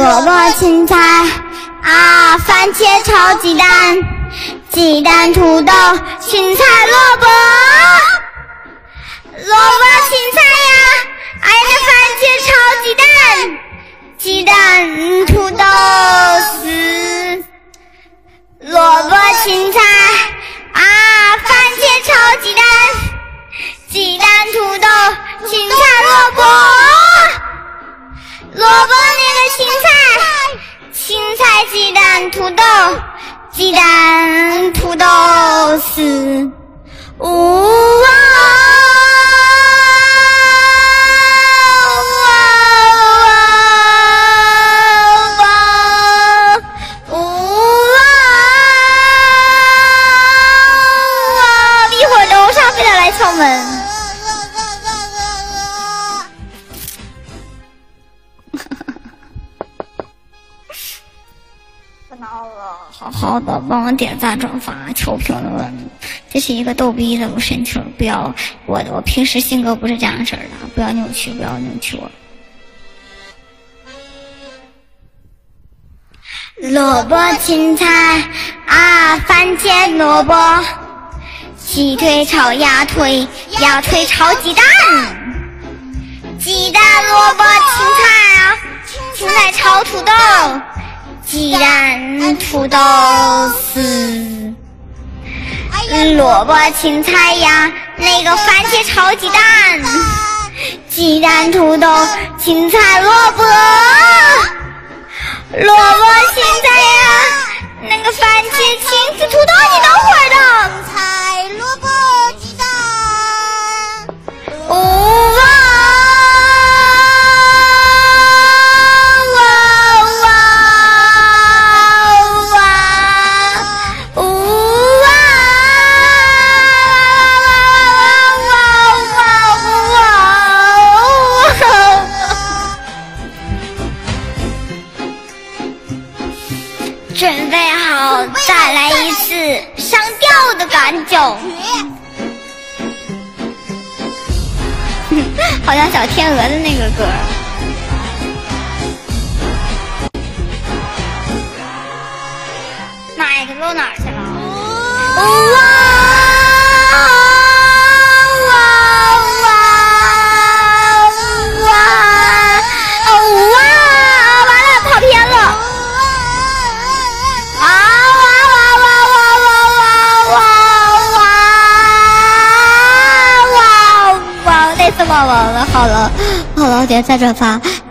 萝卜青菜啊，番茄炒鸡蛋，鸡蛋土豆青菜萝卜，萝卜青菜呀，哎那番茄炒鸡蛋，鸡蛋土豆丝，萝卜青菜啊，番茄炒鸡蛋，鸡蛋土豆青菜萝卜，萝卜那个青菜，青菜鸡蛋土豆，鸡蛋土豆丝，哇一会儿楼上非得来敲门。好好的帮我点赞转发求评论，这是一个逗逼的神曲，不要我平时性格不是这样式的，不要扭曲，不要扭曲我。萝卜青菜啊，番茄萝卜，鸡腿炒鸭腿，鸭腿炒鸡蛋，鸡蛋萝卜青菜啊，青菜炒土豆，鸡蛋土豆丝，萝卜青菜呀，那个番茄炒鸡蛋，鸡蛋土豆青菜萝卜，萝卜青菜呀，那个番茄青菜土豆，你等会儿的，菜萝卜鸡蛋，准备好，再来一次上吊的感觉。好像小天鹅的那个歌。哪个漏哪儿去了？完了，跑偏了。累死宝宝了，好了，点赞转发。